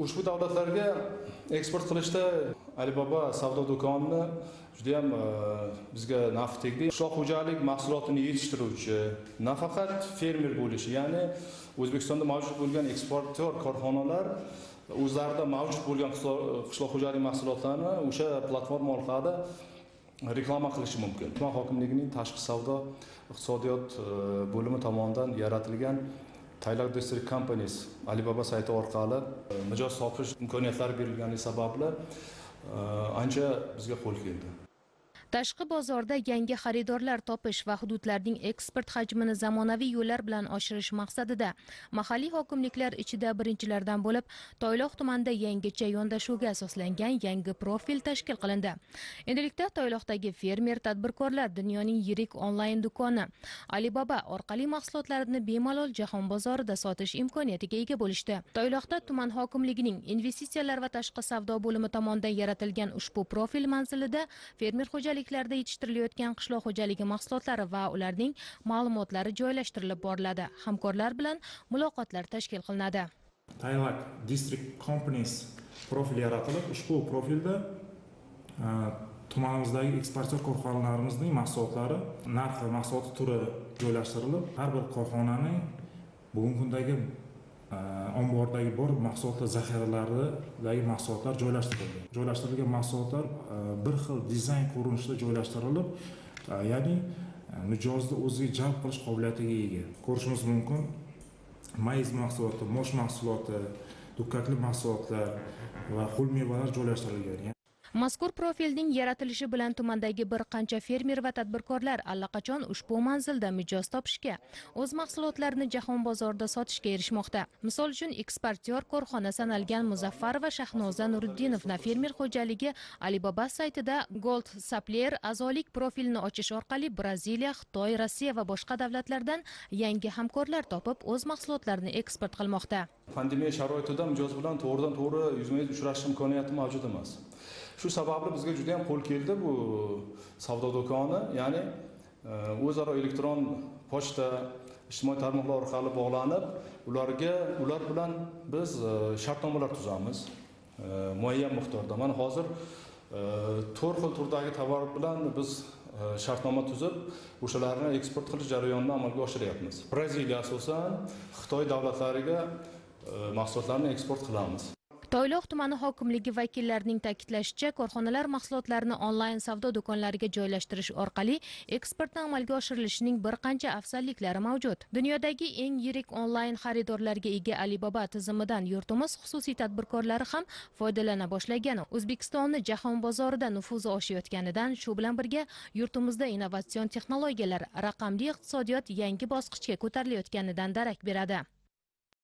Ushbu davlatlarga eksport qilishda Alibaba savdo do'konini juda ham bizga naf tegdi. Qishloq xo'jalik mahsulotini yetishtiruvchi, nafaqat fermer bo'lishi, ya'ni O'zbekistonda mavjud bo'lgan eksportyor korxonalar o'zlarida mavjud bo'lgan qishloq xo'jalik mahsulotlarini o'sha platforma orqali reklama qilishi mumkin. Tuman hokimligining tashqi savdo iqtisodiyot bo'limi tomonidan yaratilgan Thailand District Companies Alibaba sayti orqali mijoz topish imkoniyatlari berilgani sababli ancha bizga qo'l keldi. Tashqi bozorda yangi xaridorlar topish va hududlarning eksport hajmini zamonaviy yo'llar bilan oshirish maqsadida mahalliy hokimliklar ichida birinchilardan bo'lib Toyloq tumanida yangicha yondashuvga asoslangan yangi profil tashkil qilindi. Endilikda Toyloqdagi fermer tadbirkorlar dunyoning yirik onlayn do'koni Alibaba orqali mahsulotlarini bemalol jahon bozorida sotish imkoniyatiga ega bo'lishdi. Toyloqda tuman hokimligining investitsiyalar va tashqi savdo bo'limi tomonidan yaratilgan ushbu profil manzilida fermer xo'jalik yetishtirilayotgan qishloq xo'jaligi mahsulotlari va ularning ma'lumotlari joylashtirilib boriladi. Hamkorlar bilan muloqotlar tashkil qilinadi. Thailand District Companies profili yaratilib, ushbu profilda tumanimizdagi eksportyor korxonalarimizning mahsulotlari, narxi, mahsulot turi joylashtirilib, har bir korxonaning bugungi kundagi ombordagi bor mahsulotlar zaxiralaridagi mahsulotlar joylashtirilgan. Joylashtirilgan mahsulotlar bir xil dizayn ko'rinishida joylashtirilib, ya'ni mijozni o'ziga jalb qilish qobiliyatiga ega. Ko'rishimiz mumkin, mayiz mahsuloti, mosh mahsuloti, dukkakli mahsulotlar va xul mevalar joylashtirilgan. Mazkur profilning yaratilishi bilan tumandagi bir qancha fermer va tadbirkorlar allaqachon ushbu manzilda mijoz topishga, o'z mahsulotlarini jahon bozorida sotishga erishmoqda. Misol uchun, eksportyor korxona sanalgan Muzaffar va Shahnoza Nuriddinovna fermer xo'jaligi Alibaba saytida Gold Supplier a'zolik profilini ochish orqali Braziliya, Xitoy, Rossiya va boshqa davlatlardan yangi hamkorlar topib, o'z mahsulotlarini eksport qilmoqda. Pandemiya sharoitida mijoz bilan to'g'ridan-to'g'ri yuzma-yuz uchrashish imkoniyati mavjud emas. Shu sababli bizga juda ham qo'l keldi bu savdo do'koni, ya'ni o'zaro elektron pochta, ijtimoiy tarmoqlar orqali bog'lanib, ular bilan biz shartnomalar tuzamiz muayyan miqdorda. Mana hozir 4 xil turdagi tovar bilan biz shartnoma tuzib, o'shalarni eksport qilish jarayonini amalga oshiryapmiz. Braziliya asosan Xitoy davlatlariga mahsulotlarni eksport qilamiz. Toyloq tumani hokimligi vakillarining ta'kidlashicha, korxonalar mahsulotlarini onlayn savdo do'konlariga joylashtirish orqali eksportni amalga oshirilishining bir qancha afzalliklari mavjud. Dunyodagi eng yirik onlayn xaridorlarga ega Alibaba tizimidan yurtimiz xususiy tadbirkorlari ham foydalana boshlagan. O'zbekistonni jahon bozorida nufuzi oshayotganidan, shu bilan birga yurtimizda innovatsion texnologiyalar, raqamli iqtisodiyot yangi bosqichga ko'tarilayotganidan darak beradi.